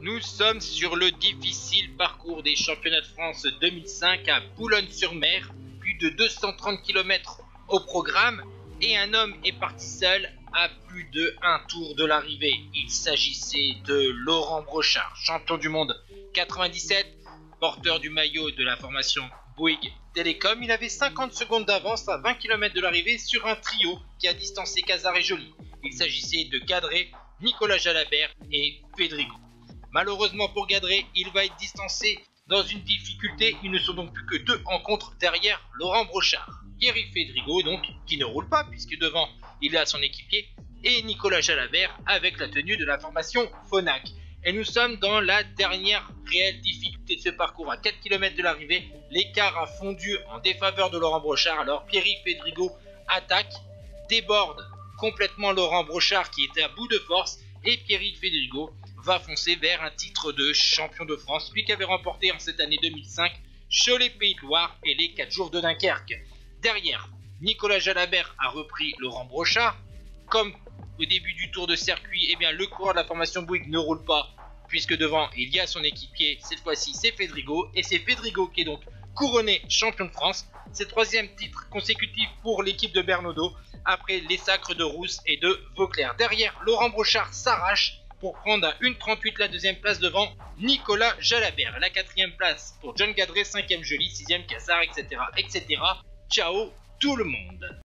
Nous sommes sur le difficile parcours des championnats de France 2005 à Boulogne-sur-Mer, plus de 230 km au programme et un homme est parti seul à plus de un tour de l'arrivée. Il s'agissait de Laurent Brochard, champion du monde 97, porteur du maillot de la formation Bouygues Télécom. Il avait 50 secondes d'avance à 20 km de l'arrivée sur un trio qui a distancé Casar et Joly. Il s'agissait de Gadret, Nicolas Jalabert et Fédrigo. Malheureusement pour Gadret, il va être distancé dans une difficulté. Ils ne sont donc plus que deux rencontres derrière Laurent Brochard. Pierre-Yves Fédrigo, donc, qui ne roule pas puisque devant il a son équipier, et Nicolas Jalabert avec la tenue de la formation Phonak. Et nous sommes dans la dernière réelle difficulté de ce parcours. À 4 km de l'arrivée, l'écart a fondu en défaveur de Laurent Brochard. Alors Pierre-Yves Fédrigo attaque, déborde complètement Laurent Brochard qui était à bout de force, et Pierre-Yves Fédrigo va foncer vers un titre de champion de France, lui qui avait remporté en cette année 2005 Cholet-Pays de Loire et les 4 jours de Dunkerque. Derrière, Nicolas Jalabert a repris Laurent Brochard. Comme au début du tour de circuit, eh bien, le coureur de la formation Bouygues ne roule pas, puisque devant il y a son équipier, cette fois-ci c'est Fédrigo, et c'est Fédrigo qui est donc couronné champion de France. C'est le troisième titre consécutif pour l'équipe de Bernaudot, après les sacres de Rousse et de Vauclair. Derrière, Laurent Brochard s'arrache pour prendre à 1,38 la deuxième place devant Nicolas Jalabert. La quatrième place pour John Gadret, cinquième Joly, sixième Casar, etc. etc. Ciao tout le monde.